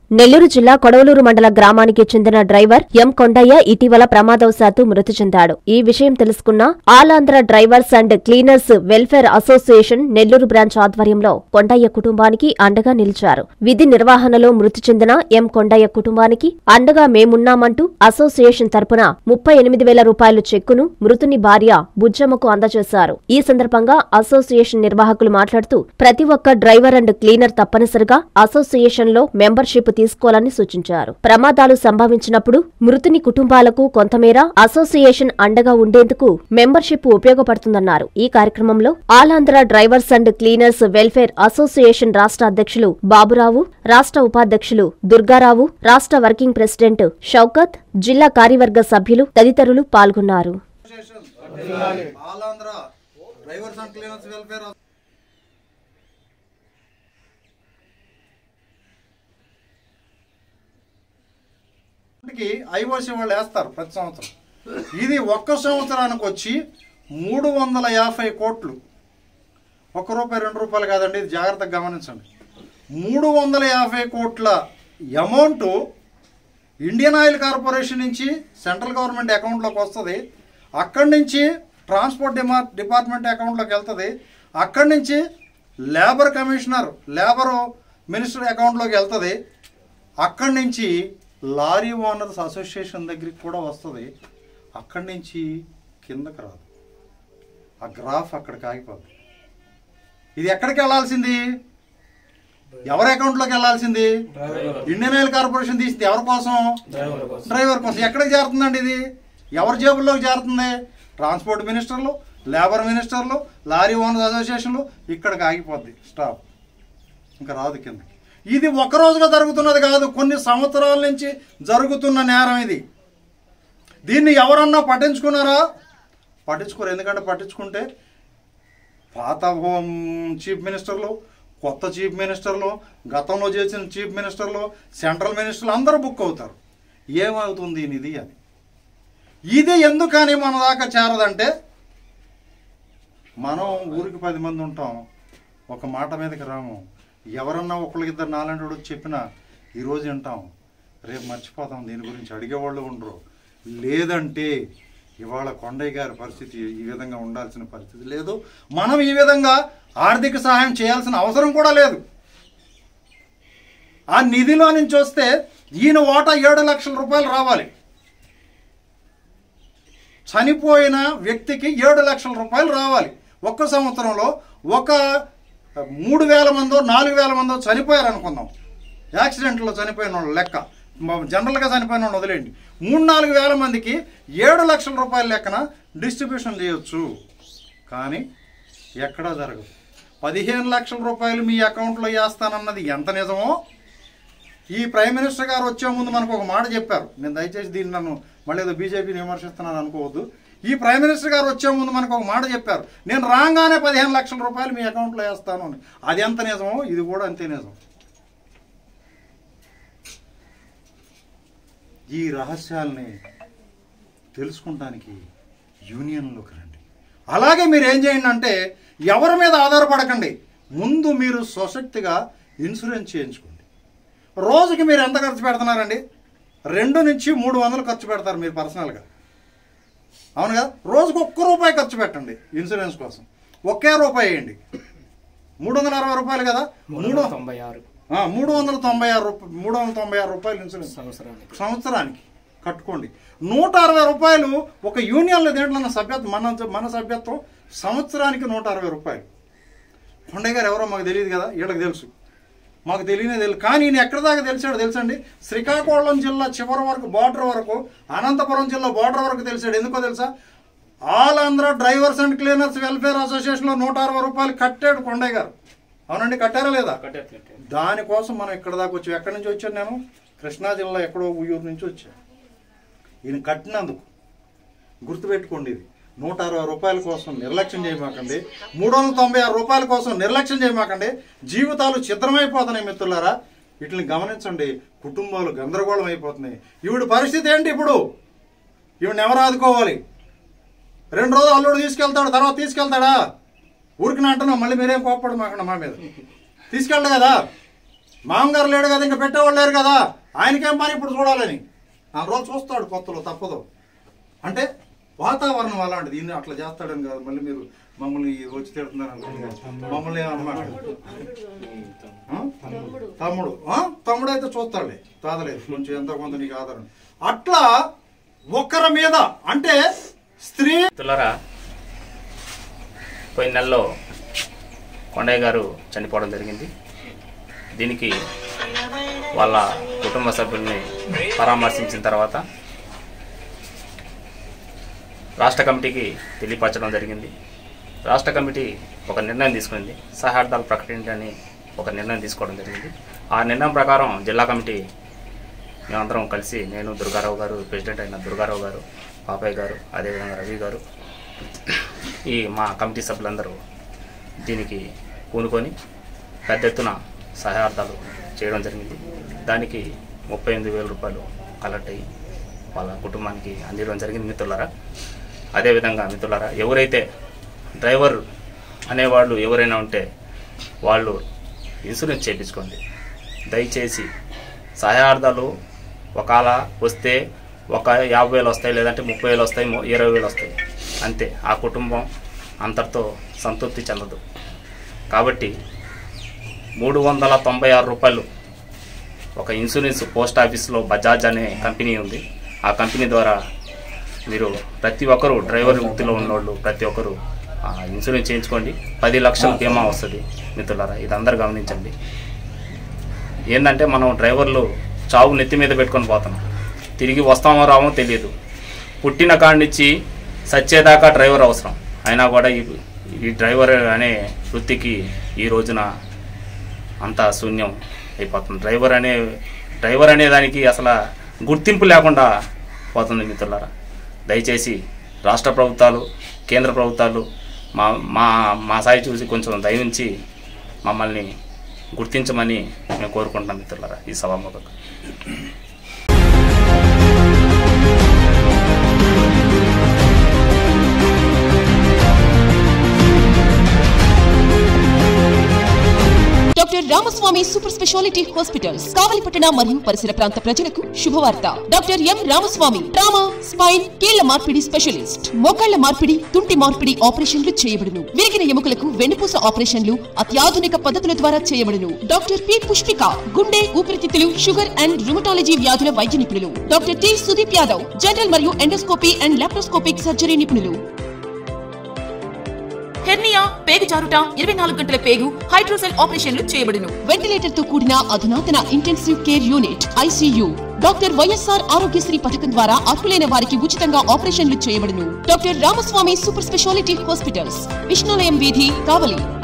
నెల్లూరు జిల్లా కొడవలూరు మండల గ్రామానికి చెందిన డ్రైవర్ ఎం కొండయ్య ఇటీవల ప్రమాదవశాత్తు మృతి చెందాడు. ఈ విషయం తెలుసుకున్న all Andhra drivers and cleaners welfare association Nellore branch ఆధ్వర్యంలో కొండయ్య కుటుంబానికి అండగా నిలిచారు. విధి నిర్వహణలో మృతి చెందిన ఎం కొండయ్య కుటుంబానికి అండగా మేమున్నామంటూ అసోసియేషన్ తరపున 38,000 రూపాయల చెక్కును మృతుని భార్య బుజ్జమ్మకు అందజేశారు. ఈ సందర్భంగా అసోసియేషన్ నిర్వాహకులు మాట్లాడుతూ ప్రతి ఒక్క డ్రైవర్ అండ్ క్లీనర్ తప్పనిసరిగా అసోసియేషన్లో మెంబర్షిప్ తీసుకోవాలని సూచించారు. ప్రమాదాలు సంభవించినప్పుడు మృతుని కుటుంబాలకు కొంతమేర అసోసియేషన్ అండగా ఉండేందుకు మెంబర్షిప్ ఉపయోగపడుతుందన్నారు. ఈ కార్యక్రమంలో all Andhra drivers and cleaners welfare association రాష్ట్ర అధ్యక్షులు బాబురావు, రాష్ట్ర ఉపాధ్యక్షులు దుర్గారావు, రాష్ట్ర వర్కింగ్ ప్రెసిడెంట్ షౌకత్, జిల్లా కార్యవర్గ సభ్యులు తదితరులు పాల్గొన్నారు. ఐఓసి వాళ్ళు వేస్తారు ప్రతి సంవత్సరం. ఇది ఒక్క సంవత్సరానికి వచ్చి 350 కోట్లు. ₹1 ₹2 కాదండి, ఇది జాగ్రత్తగా గమనించండి. 350 కోట్ల అమౌంట్ ఇండియన్ ఆయిల్ కార్పొరేషన్ నుంచి సెంట్రల్ గవర్నమెంట్ అకౌంట్లోకి వస్తుంది. అక్కడి నుంచి ట్రాన్స్పోర్ట్ డిపార్ట్మెంట్ అకౌంట్లోకి వెళ్తుంది. అక్కడి నుంచి లేబర్ కమిషనర్, లేబర్ మినిస్టర్ అకౌంట్లోకి వెళ్తుంది. అక్కడి నుంచి లారీ ఓనర్స్ అసోసియేషన్ దగ్గరికి కూడా వస్తుంది. అక్కడి నుంచి కిందకి రాదు. ఆ గ్రాఫ్ అక్కడికి ఆగిపోతుంది. ఇది ఎక్కడికి వెళ్ళాల్సింది? ఎవరి అకౌంట్లోకి వెళ్ళాల్సింది? ఇండియన్ ఆయిల్ కార్పొరేషన్ తీసింది ఎవరి కోసం? డ్రైవర్ కోసం. ఎక్కడికి చేరుతుందండి ఇది? ఎవరి జేబుల్లోకి చేరుతుంది? ట్రాన్స్పోర్ట్ మినిస్టర్లు, లేబర్ మినిస్టర్లు, లారీ ఓనర్స్ అసోసియేషన్లు. ఇక్కడికి ఆగిపోద్ది, స్టాప్. ఇంకా రాదు కిందకి. ఇది ఒక రోజుగా జరుగుతున్నది కాదు, కొన్ని సంవత్సరాల నుంచి జరుగుతున్న నేరం ఇది. దీన్ని ఎవరన్నా పట్టించుకున్నారా? పట్టించుకోరు. ఎందుకంటే పట్టించుకుంటే పాత చీఫ్ మినిస్టర్లు, కొత్త చీఫ్ మినిస్టర్లు, గతంలో చేసిన చీఫ్ మినిస్టర్లు, సెంట్రల్ మినిస్టర్లు అందరూ బుక్ అవుతారు. ఏమవుతుంది ఇది అని. ఇది ఎందుకని మన దాకా చేరదంటే, మనం ఊరికి 10 మంది ఉంటాం, ఒక మాట మీదకి రాము. ఎవరన్నా ఒకళ్ళకిద్దరు నాలంటి చెప్పినా ఈరోజు వింటాం, రేపు మర్చిపోతాం, దీని గురించి అడిగేవాళ్ళు ఉండరు. లేదంటే ఇవాళ కొండయ్య గారి పరిస్థితి ఈ విధంగా ఉండాల్సిన పరిస్థితి లేదు. మనం ఈ విధంగా ఆర్థిక సహాయం చేయాల్సిన అవసరం కూడా లేదు. ఆ నిధిలో నుంచి వస్తే ఈయన వాటా 7 లక్షల రూపాయలు రావాలి. చనిపోయిన వ్యక్తికి 7 లక్షల రూపాయలు రావాలి. ఒక్క సంవత్సరంలో ఒక 3,000 మందో 4,000 మందో చనిపోయారు అనుకుందాం. యాక్సిడెంట్లో చనిపోయిన వాళ్ళు లెక్క, జనరల్గా చనిపోయిన వాళ్ళు వదిలేండి. 3,000-4,000 మందికి 7 లక్షల రూపాయల లెక్కన డిస్ట్రిబ్యూషన్ చేయొచ్చు. కానీ ఎక్కడా జరగదు. 15 లక్షల రూపాయలు మీ అకౌంట్లో వేస్తానన్నది ఎంత నిజమో, ఈ ప్రైమ్ మినిస్టర్ గారు వచ్చే ముందు మనకు ఒక మాట చెప్పారు. నేను దయచేసి దీన్ని నన్ను మళ్ళీ ఏదో బీజేపీని విమర్శిస్తున్నాను అనుకోవద్దు. ఈ ప్రైమ్ మినిస్టర్ గారు వచ్చే ముందు మనకు ఒక మాట చెప్పారు, నేను రాగానే 15 లక్షల రూపాయలు మీ అకౌంట్లో వేస్తాను అని. అది ఎంత నిజమో ఇది కూడా అంతే నిజం. ఈ రహస్యాల్ని తెలుసుకుంటానికి యూనియన్లోకి రండి. అలాగే మీరు ఏం చేయండి అంటే, ఎవరి మీద ఆధారపడకండి. ముందు మీరు స్వశక్తిగా ఇన్సూరెన్స్ చేయించుకోండి. రోజుకి మీరు ఎంత ఖర్చు పెడుతున్నారండి? 2 నుంచి 300 ఖర్చు పెడతారు మీరు పర్సనల్గా, అవును కదా? రోజుకు ₹1 ఖర్చు పెట్టండి ఇన్సూరెన్స్ కోసం. ₹1 వేయండి. 360 రూపాయలు కదా, 396 రూపాయలు ఇన్సూరెన్స్ సంవత్సరానికి కట్టుకోండి. 160 రూపాయలు ఒక యూనియన్లో దేంట్లో సభ్యత్వం, మన సభ్యత్వం సంవత్సరానికి 160 రూపాయలు. కొండయ్య గారు ఎవరో మాకు తెలియదు కదా, వీళ్ళకి తెలుసు, మాకు తెలియనే తెలియదు. కానీ ఈయన ఎక్కడి దాకా తెలిసాడు తెలుసండి? శ్రీకాకుళం జిల్లా చివరి వరకు, బార్డర్ వరకు, అనంతపురం జిల్లా బార్డర్ వరకు తెలిసాడు. ఎందుకో తెలుసా? All Andhra drivers and cleaners welfare అసోసియేషన్లో 160 రూపాయలు కట్టాడు కొండయ్య గారు. అవునండి, కట్టారా లేదా? దానికోసం మనం ఇక్కడ దాకా వచ్చాం. ఎక్కడి నుంచి వచ్చాను నేను? కృష్ణా జిల్లా ఎక్కడో ఊయూరు నుంచి వచ్చాను. ఈయన కట్టినందుకు గుర్తుపెట్టుకోండి. ఇది 160 రూపాయల కోసం నిర్లక్ష్యం చేయమాకండి. 396 రూపాయల కోసం నిర్లక్ష్యం చేయమాకండి. జీవితాలు చిత్రమైపోతున్నాయి మిత్రులారా. వీటిని గమనించండి. కుటుంబాలు గందరగోళం అయిపోతున్నాయి. ఈవిడ పరిస్థితి ఏంటి ఇప్పుడు? ఈవిడని ఎవరు ఆదుకోవాలి? 2 రోజులు అల్లుడు తీసుకెళ్తాడు, తర్వాత తీసుకెళ్తాడా? ఊరికి అంటున్నాం, మళ్ళీ మీరేం కోప్పడు మాకండి మా మీద. తీసుకెళ్ళడు కదా. మామగారు లేడు కదా, ఇంకా పెట్టేవాళ్ళు లేరు కదా, ఆయనకేం పని ఇప్పుడు చూడాలని 4 రోజులు చూస్తాడు, కొత్తలో తప్పదు. అంటే వాతావరణం అలాంటిది, ఈయన అట్లా చేస్తాడని కాదు. మళ్ళీ మీరు మమ్మల్ని వచ్చి తిడుతున్నారు, మమ్మల్ని ఏమన్నమాట తమ్ముడు అయితే చూస్తాడులే, తాదలేదు కొంచెం ఎంతో కొంత నీకు ఆధారం. అట్లా ఒకరి మీద అంటే స్త్రీ పోయిన నెలలో కొండయ్య గారు చనిపోవడం జరిగింది. దీనికి వాళ్ళ కుటుంబ సభ్యుల్ని పరామర్శించిన తర్వాత రాష్ట్ర కమిటీకి తెలియపరచడం జరిగింది. రాష్ట్ర కమిటీ ఒక నిర్ణయం తీసుకుంది, సహార్థాలు ప్రకటించని ఒక నిర్ణయం తీసుకోవడం జరిగింది. ఆ నిర్ణయం ప్రకారం జిల్లా కమిటీ మేమందరం కలిసి, నేను, దుర్గారావు గారు, ప్రెసిడెంట్ అయిన దుర్గారావు గారు, పాపయ్య గారు, అదేవిధంగా రవి గారు, ఈ మా కమిటీ సభ్యులందరూ దీనికి పూనుకొని పెద్ద ఎత్తున సహాయార్థాలు చేయడం జరిగింది. దానికి 38,000 రూపాయలు కలెక్ట్ అయ్యి వాళ్ళ కుటుంబానికి అందించడం జరిగింది. మిత్రులారా, అదేవిధంగా మిత్రులారా, ఎవరైతే డ్రైవర్ అనేవాళ్ళు ఎవరైనా ఉంటే వాళ్ళు ఇన్సూరెన్స్ చేయించుకోండి. దయచేసి సహాయార్థాలు ఒకవేళ వస్తే ఒక 50,000 వస్తాయి, లేదంటే 30,000 వస్తాయి, 20,000 వస్తాయి, అంతే. ఆ కుటుంబం అంతటితో సంతృప్తి చెందదు. కాబట్టి 396 రూపాయలు ఒక ఇన్సూరెన్స్ పోస్ట్ ఆఫీస్లో బజాజ్ అనే కంపెనీ ఉంది. ఆ కంపెనీ ద్వారా మీరు ప్రతి ఒక్కరు డ్రైవర్ వృత్తిలో ఉన్నోళ్ళు ప్రతి ఒక్కరు ఇన్సూరెన్స్ చేయించుకోండి. 10 లక్షల బీమా వస్తుంది. మిత్రులారా, ఇది అందరు గమనించండి. ఏంటంటే మనం డ్రైవర్లు చావు నెత్తి మీద పెట్టుకొని పోతున్నాం. తిరిగి వస్తామో రామో తెలియదు. పుట్టిన కాడి నుంచి సచ్చేదాకా డ్రైవర్ అవసరం. అయినా కూడా ఈ డ్రైవర్ అనే వృత్తికి ఈ రోజున అంతా శూన్యం అయిపోతుంది. డ్రైవర్ అనే దానికి అసలు గుర్తింపు లేకుండా పోతుంది. మిత్రులారా, దయచేసి రాష్ట్ర ప్రభుత్వాలు, కేంద్ర ప్రభుత్వాలు మా సాయి చూసి కొంచెం దయవించి మమ్మల్ని గుర్తించమని మేము కోరుకుంటున్నాం. మిత్రులారా, ఈ సభాముఖంగా doctor Ramaswamy super speciality hospitals కావలిపట్టణ మరియు పరిసర ప్రాంత ప్రజలకు శుభవార్త. Doctor M Ramaswamy trauma, spine, కీళ్ల మార్పిడి స్పెషలిస్ట్. మోకాళ్ల మార్పిడి, తుంటి మార్పిడి ఆపరేషన్లు చేయబడును. విరిగిన ఎముకలకు వెన్నుపూస ఆపరేషన్లు అత్యాధునిక పద్ధతుల ద్వారా చేయబడును. డాక్టర్ పి పుష్పిక గుండె, ఊపిరితిత్తులు, షుగర్ అండ్ రుమటాలజీ వ్యాధుల వైద్య నిపుణులు. Doctor T Sudeep Yadav general మరియు ఎండోస్కోపీ అండ్ లాప్రోస్కోపిక్ సర్జరీ నిపుణులు. హెర్నియా, పేగు జారుట, 24 గంటల పేగు, హైడ్రోసెల్ ఆపరేషన్లు చేయబడును. వెంటిలేటర్ తో కూడిన అధునాతన intensive care unit ICU. Doctor YSR Aarogyasri పథకం ద్వారా అర్హులైన వారికి ఉచితంగా ఆపరేషన్లు చేయబడును. Doctor Ramaswamy super speciality hospitals, Vishnulayam వీధి, కావలి.